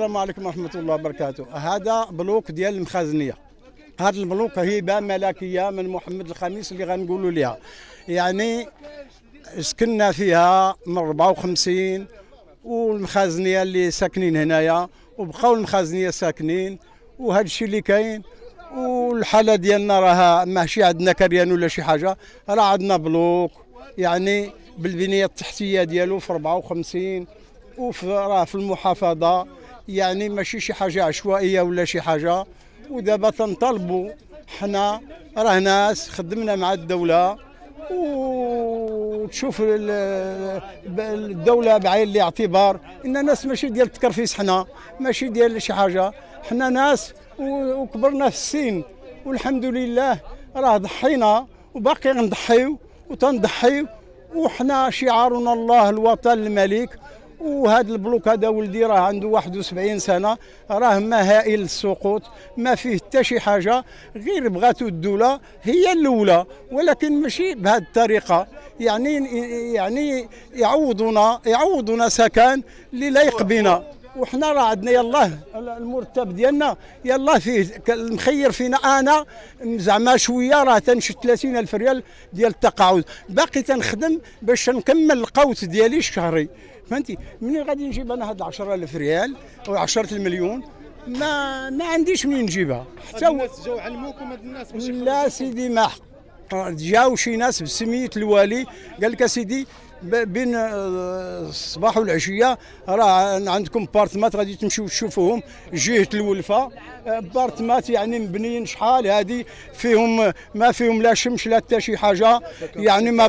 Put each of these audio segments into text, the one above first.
السلام عليكم ورحمة الله وبركاته. هذا بلوك ديال المخازنية. هذا البلوك هبة ملكية من محمد الخامس اللي غنقولوا ليها. يعني سكننا فيها من 54 والمخازنية اللي ساكنين هنايا وبقاو المخازنية ساكنين وهذا الشيء اللي كاين. والحالة ديالنا راها ماشي عندنا كريان ولا شي حاجة، راه عندنا بلوك يعني بالبنية التحتية ديالو في 54 راه في المحافظة، يعني ماشي شي حاجة عشوائية ولا شي حاجة. ودابا تنطلبوا حنا راه ناس خدمنا مع الدولة وتشوف الدولة بعين الاعتبار ان ناس ماشي ديال التكرفيس، حنا ماشي ديال شي حاجة، حنا ناس وكبرنا في السن والحمد لله راه ضحينا وباقي غنضحيو وتنضحيو. وحنا شعارنا الله الوطن الملك. وهذا البلوك هذا ولدي راه عنده 71 سنه، راه ما هائل السقوط، ما فيه حتى شي حاجه، غير بغاتو الدوله هي الاولى ولكن ماشي بهذه الطريقه. يعني يعوضونا سكن اللي لايق بنا. وحنا راه عندنا يلاه المرتب ديالنا يلاه فيه مخير فينا. انا زعما شويه راه تنشد 30,000 ريال ديال التقاعد، باقي تنخدم باش نكمل القوت ديالي الشهري، فهمتي؟ منين غادي نجيب انا هاد 10,000 ريال او 10 المليون؟ ما عنديش منين نجيبها. حتى الناس جاو علموكم هاد الناس باش لا سيدي، ما جاو شي ناس بسميه الوالي قال لك سيدي بين الصباح والعشيه راه عندكم بارتمات غادي تمشيو تشوفوهم جهه الولفه. بارتمات يعني مبنيين شحال هذه فيهم ما فيهم لا شمس لا حتى شي حاجه، يعني ما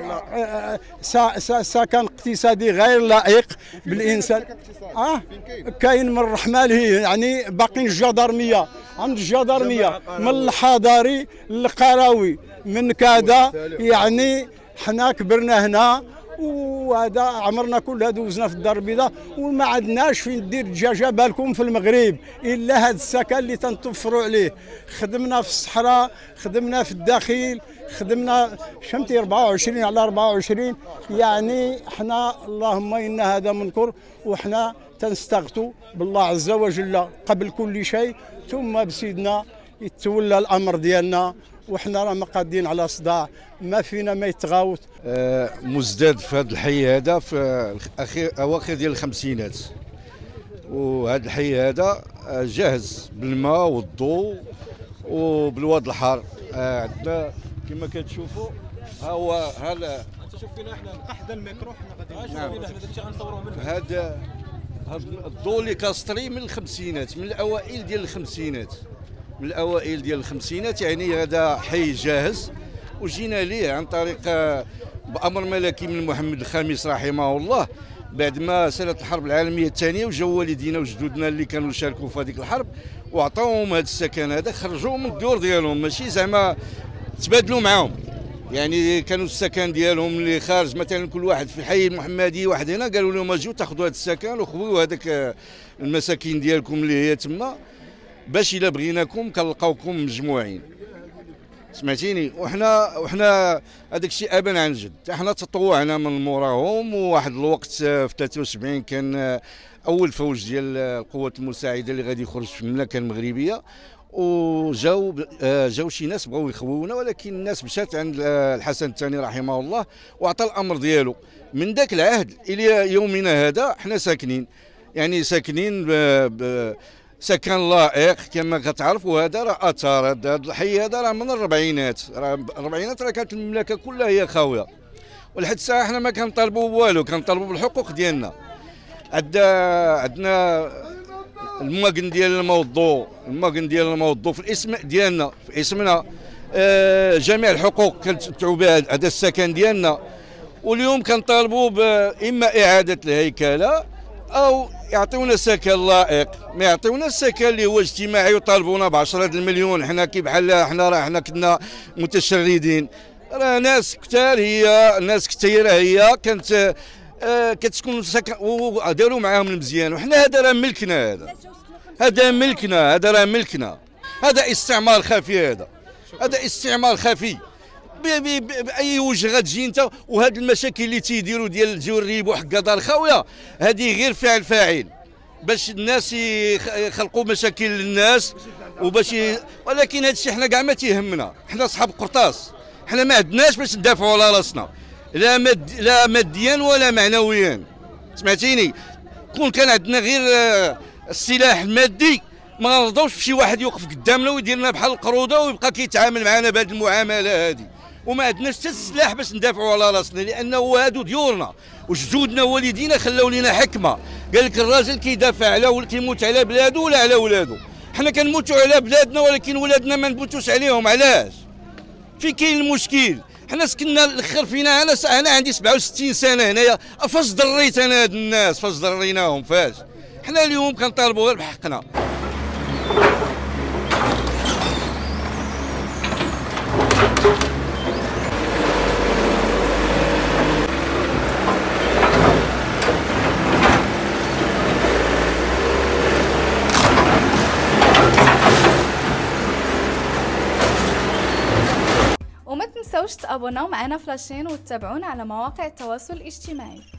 سكن اقتصادي غير لائق بالانسان. كاين من الرحمه له، يعني باقيين الجدرميه، عند الجدرميه من الحضاري للقراوي من كذا. يعني حنا كبرنا هنا وهذا عمرنا كلها دوزنا في الدار البيضاء وما عندناش فين دير الدجاجه بالكم في المغرب الا هذا السكن اللي تنتوفروا عليه. خدمنا في الصحراء، خدمنا في الداخل، خدمنا شمتي 24 على 24. يعني حنا اللهم ان هذا منكر، وحنا تنستغيثوا بالله عز وجل قبل كل شيء، ثم بسيدنا يتولى الامر ديالنا. وحنا راه مقادين على صداع، ما فينا ما يتغاوت. مزداد في هذا الحي هذا في اواخر ديال الخمسينات، وهذا الحي هذا جاهز بالماء والضوء وبالواد الحار. عندنا كما كتشوفوا ها هو هذا. تشوف فينا احنا نقحد الميكرو حنا غادي نعم. نشوف فينا حنا داكشي غنصوروا منه. هذا الضوء اللي كاستري من الخمسينات، من الاوائل ديال الخمسينات، من الاوائل ديال الخمسينات. يعني هذا حي جاهز وجينا ليه عن طريق بامر ملكي من محمد الخامس رحمه الله، بعد ما سالت الحرب العالميه الثانيه وجاو والدينا وجدودنا اللي كانوا شاركوا في هذيك الحرب وعطاوهم هذا السكن هذا، خرجوهم من الدور ديالهم، ماشي زعما تبادلوا معاهم. يعني كانوا السكن ديالهم اللي خارج، مثلا كل واحد في الحي المحمدي واحد هنا قالوا لهم اجيو تاخذوا هذا السكن وخذوا هذاك المساكين ديالكم اللي هي تما، باش الا بغيناكم كنلقاوكم مجموعين. سمعتيني؟ وحنا هذاك الشيء ابا عن جد، احنا تطوعنا من موراهم. وواحد الوقت في 73 كان اول فوج ديال القوات المساعده اللي غادي يخرج في المملكه المغربيه، وجاو شي ناس بغاو يخوونا، ولكن الناس مشات عند الحسن الثاني رحمه الله وعطى الامر ديالو. من ذاك العهد الى يومنا هذا حنا ساكنين، يعني ساكنين سكن لائق كما كتعرفوا. هذا راه اثار، هذا الحي هذا راه من الربعينات، راه كانت المملكه كلها هي خاويه، ولحد الساعه حنا ما كنطالبوا بوالو، كنطالبوا بالحقوق ديالنا. عندنا المواقن ديال الموضوع في الاسم ديالنا، في اسمنا جميع الحقوق كنتبعوا بها هذا السكن ديالنا. واليوم كنطالبوا اما اعاده الهيكله او يعطيونا سكن لائق. ما يعطيونا السكن اللي هو اجتماعي وطالبونا ب 10 المليون. حنا كي بحال حنا كنا متشردين، راه ناس كثار، هي ناس كثيره هي كانت كتسكن سكن وداروا معاهم المزيان. وحنا هذا راه ملكنا، هذا راه ملكنا. هذا استعمار خفي، هذا استعمار خفي باي وجه غتجي انت. وهاد المشاكل اللي تيديروا ديال الجوريب وحق دار خاويه، هذه غير فعل فاعل باش الناس يخلقوا مشاكل للناس ولكن هذا الشيء حنا كاع ما تيهمنا، حنا صحاب قرطاس، حنا ما عندناش باش ندافعوا على راسنا لا ماديا ولا معنويا. سمعتيني؟ كون كان عندنا غير السلاح المادي ما نرضوش بشي واحد يوقف قدامنا ويدير لنا بحال القروده ويبقى كيتعامل معنا بهذه المعامله هذه، وما عندناش حتى السلاح باش ندافعوا على راسنا، لانه هادو ديورنا وجدودنا ووالدينا خلاو لنا حكمه، قال لك الراجل كيدافع على كيموت على بلادو ولا على ولادو. حنا كنموتوا على بلادنا ولكن ولادنا ما نموتوش عليهم. علاش؟ في كاين المشكل. حنا سكننا الاخر فينا، انا عندي 67 سنه هنايا، فاش ضريت انا هاد الناس؟ فاش ضريناهم؟ فاش؟ حنا اليوم كنطالبوا غير بحقنا. وما تنسوش تابوناو معنا في لاشين وتتابعونا على مواقع التواصل الاجتماعي.